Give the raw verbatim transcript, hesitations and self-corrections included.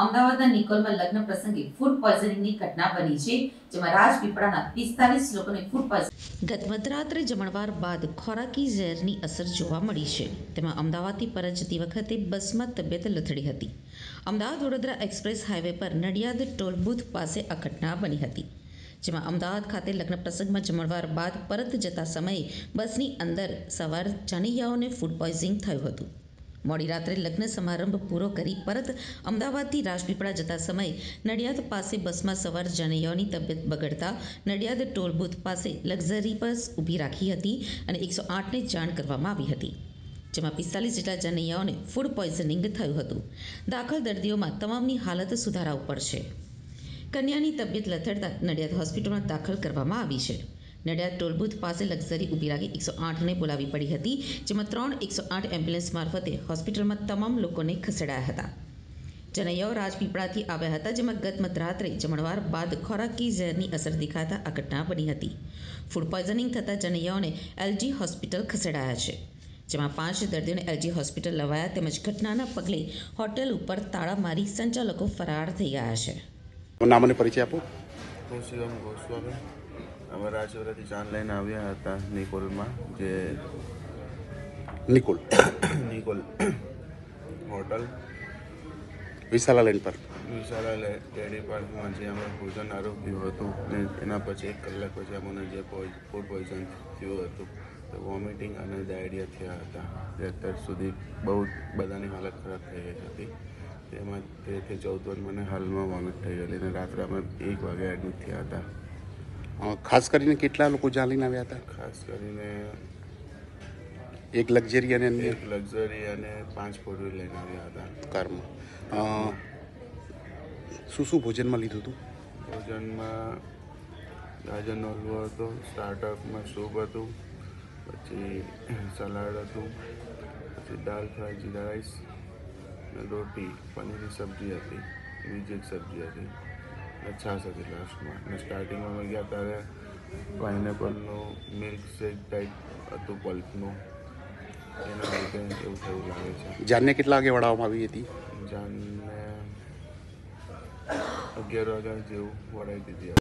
અમદાવાદના નિકોલમાં લગ્ન પ્રસંગે ફૂડ પોઈઝનિંગની ઘટના બની છે, જેમાં રાજપીપળાના પિસ્તાલીસ લોકોને ફૂડ પોઈઝન ગત મધરાત્રે જમણવાર બાદ ખોરાકી ઝેરની અસર જોવા મળી છે. તેમાં અમદાવાદથી પરત જતી વખતે બસમાં તબિયત લથડી હતી. અમદાવાદ વડોદરા એક્સપ્રેસ હાઈવે પર નડિયાદ ટોલ બૂથ પાસે આ ઘટના બની હતી, જેમાં અમદાવાદ ખાતે લગ્ન પ્રસંગમાં જમણવાર બાદ પરત જતા સમયે બસની અંદર સવાર જાનૈયાઓને ફૂડ પોઈઝનિંગ થયું હતું. મોડી રાત્રે લગ્ન સમારંભ પૂરો કરી પરત અમદાવાદથી રાજપીપળા જતા સમયે નડિયાદ પાસે બસમાં સવાર જાનૈયાઓની તબિયત બગડતા નડિયાદ ટોલ બૂથ પાસે લક્ઝરી બસ ઊભી રાખી હતી અને એકસો આઠને જાણ કરવામાં આવી હતી, જેમાં પિસ્તાલીસ જેટલા જાનૈયાઓને ફૂડ પોઈઝનિંગ થયું હતું. દાખલ દર્દીઓમાં તમામની હાલત સુધારા ઉપર છે. કન્યાની તબિયત લથડતા નડિયાદ હોસ્પિટલમાં દાખલ કરવામાં આવી છે. નડિયાદ ટોલ બૂથ પાસે લક્ઝરી ઊભી રાખી એકસો આઠને બોલાવી પડી હતી, જેમાં ત્રણ એકસો આઠ એમ્બ્યુલન્સ મારફતે હોસ્પિટલમાં તમામ લોકોને ખસેડાયા હતા. જાનૈયાઓ રાજપીપળાથી આવ્યા હતા, જેમાં ગત મધરાત્રે જમણવાર બાદ ખોરાકી ઝેરની અસર દેખાતા આ ઘટના બની હતી. ફૂડ પોઈઝનિંગ થતાં જાનૈયાઓને એલજી હોસ્પિટલ ખસેડાયા છે, જેમાં પાંચ દર્દીઓને એલજી હોસ્પિટલ લવાયા તેમજ ઘટનાના પગલે હોટેલ ઉપર તાળા મારી સંચાલકો ફરાર થઈ ગયા છે. નામ અને પરિચય આપો. હું શિવમ ગોસ્વામી. અમે રાજપીપળાથી ચાંદ લઈને આવ્યા હતા નિકોલમાં, જે નિકોલ નિકોલ હોટલ વિશાલા લેન પર વિશાલા લેડી પાર્કમાં જે અમે ભોજન આરોગ્યું હતું ને એના પછી એક કલાક પછી અમને જે ફૂડ પોઈઝન થયું હતું, તો વોમિટિંગ અને ડાયરિયા થયા હતા. અત્યાર સુધી બહુ બધાની હાલત ખરાબ થઈ ગઈ હતી. તેમાં તેરથી ચૌદ વાર મને હાલમાં વોમિટ થઈ ગયેલી અને રાત્રે અમે એક વાગે એડમિટ થયા હતા. ખાસ કરીને કેટલા લોકો જ્યાં લઈને આવ્યા હતા? ખાસ કરીને એક લક્ઝરી અને અન્ય એક લક્ઝરી અને પાંચ ફોર વ્હીલ લઈને આવ્યા હતા કારમાં. શું શું ભોજનમાં લીધું હતું? ભોજનમાં ગાજરનો હલવો હતો, સ્ટાર્ટઅપમાં સૂપ હતું, પછી સલાડ હતું, પછી દાળ ફ્રાય, જીરા રાઈસ, રોટી, પનીરની સબ્જી હતી, બીજી એક સબ્જી હતી અને છાશ હતી લાસ્ટમાં. અને સ્ટાર્ટિંગમાં અમે ગયા ત્યારે પાઇનેપલનું મિલ્ક શેક ટાઈપ હતું પલ્પનું, એના લીધે એવું થયું લાગે છે. જાનને કેટલા વાગે વળાવવામાં આવી હતી? જાનને અગિયાર વાગ્યા જેવું વળાવી દીધી.